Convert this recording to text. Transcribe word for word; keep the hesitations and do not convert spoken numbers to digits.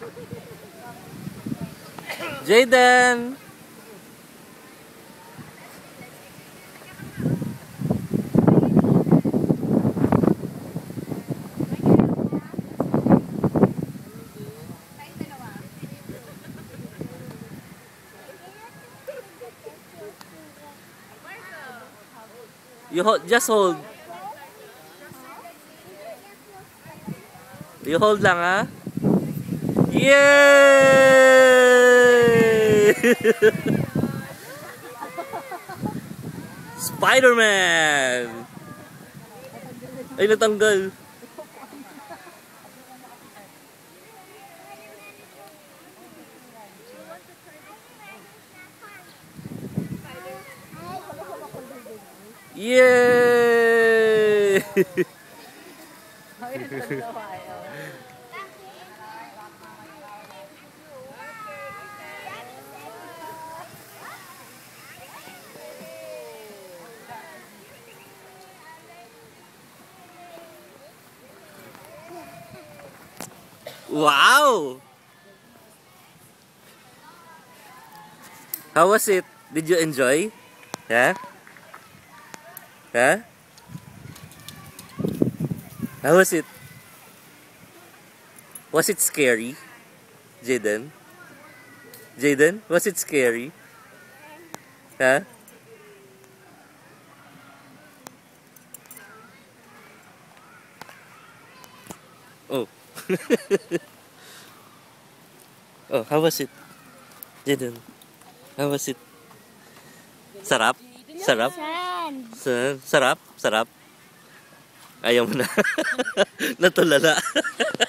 Jeiden! You hold, just hold. You hold lang, ha? Yay! Spider-Man! Ay, natanggal. Yay! Wow! How was it? Did you enjoy? Yeah? Huh? How was it? Was it scary? Jeiden? Jeiden, was it scary? Huh? Oh. Oh, how was it? Jeiden, how was it? Sarap? Sarap? Sa sarap? Sarap? Ayaw mo na. Natulala.